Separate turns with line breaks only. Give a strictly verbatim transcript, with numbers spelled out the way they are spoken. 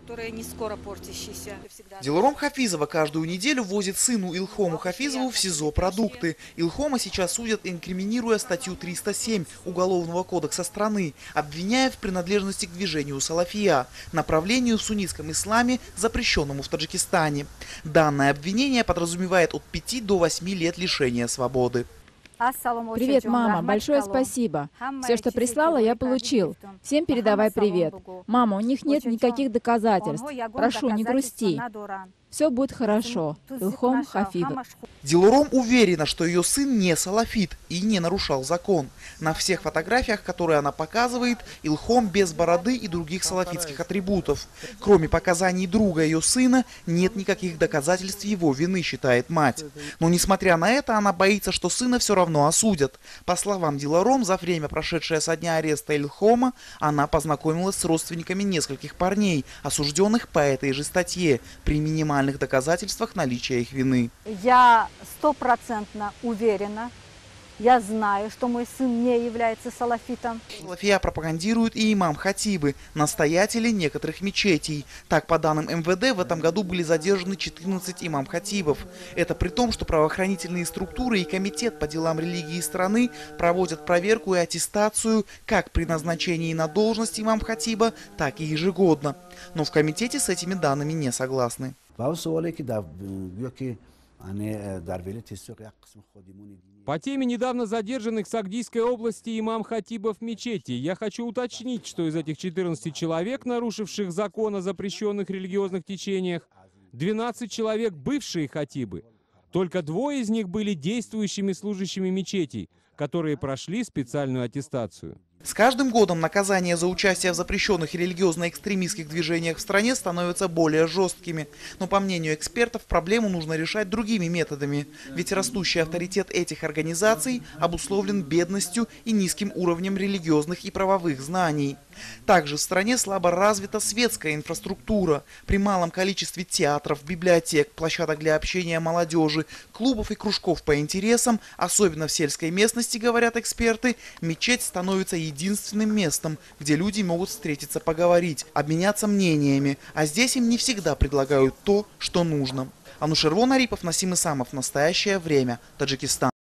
которые не скоро портящиеся.
Дилором Хафизова каждую неделю возит сыну Илхому Хафизову в СИЗО продукты. Илхома сейчас судят, инкриминируя статью триста семь Уголовного кодекса страны, обвиняя в принадлежности к движению салафия, направлению в суннитском исламе, запрещенному в Таджикистане. Данное обвинение подразумевает от пяти до восьми лет лишения свободы.
Привет, мама. Большое спасибо. Все, что прислала, я получил. Всем передавай привет. Мама, у них нет никаких доказательств. Прошу, не грусти. Все будет хорошо. Илхом Хафизов.
Дилором уверена, что ее сын не салафит и не нарушал закон. На всех фотографиях, которые она показывает, Илхом без бороды и других салафитских атрибутов. Кроме показаний друга ее сына, нет никаких доказательств его вины, считает мать. Но несмотря на это, она боится, что сына все равно осудят. По словам Дилором, за время, прошедшее со дня ареста Илхома, она познакомилась с родственниками нескольких парней, осужденных по этой же статье, при минимальном доказательствах наличия их вины.
Я стопроцентно уверена, я знаю, что мой сын не является салафитом.
Салафия пропагандируют и имам Хатибы, настоятели некоторых мечетей. Так, по данным эм вэ дэ, в этом году были задержаны четырнадцать имам Хатибов. Это при том, что правоохранительные структуры и комитет по делам религии страны проводят проверку и аттестацию как при назначении на должность имам Хатиба, так и ежегодно. Но в комитете с этими данными не согласны.
По теме недавно задержанных в Сагдийской области имам Хатибов мечети, я хочу уточнить, что из этих четырнадцати человек, нарушивших закон о запрещенных религиозных течениях, двенадцать человек бывшие хатибы. Только двое из них были действующими служащими мечетей, которые прошли специальную аттестацию.
С каждым годом наказания за участие в запрещенных религиозно-экстремистских движениях в стране становятся более жесткими. Но, по мнению экспертов, проблему нужно решать другими методами. Ведь растущий авторитет этих организаций обусловлен бедностью и низким уровнем религиозных и правовых знаний. Также в стране слабо развита светская инфраструктура. При малом количестве театров, библиотек, площадок для общения молодежи, клубов и кружков по интересам, особенно в сельской местности, говорят эксперты, мечеть становится единственным местом, где люди могут встретиться, поговорить, обменяться мнениями. А здесь им не всегда предлагают то, что нужно. Анушервон Арипов, Насим Исамов. Настоящее время. Таджикистан.